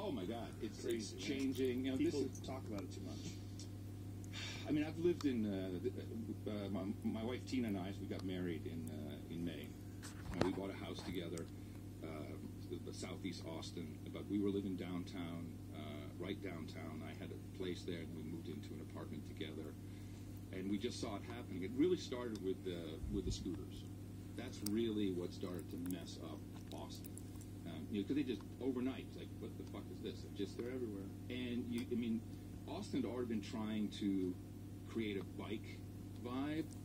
Oh my God, it's Crazy, changing. You know, people talk about it too much. I mean, I've lived in my wife Tina and I. We got married in May. We bought a house together, southeast Austin. But we were living downtown, right downtown. I had a place there, and we moved into an apartment together. And we just saw it happening. It really started with the scooters. That's really what started to mess up Austin. You know, because they just overnight, it's like, what the fuck is this? They're everywhere. And I mean, Austin had already been trying to create a bike vibe